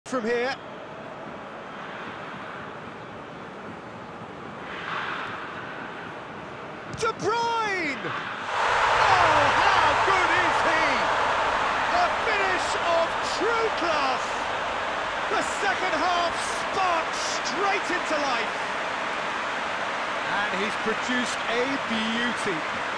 from here. De Bruyne! Oh, how good is he? A finish of true class. The second half sparked straight into life. And he's produced a beauty.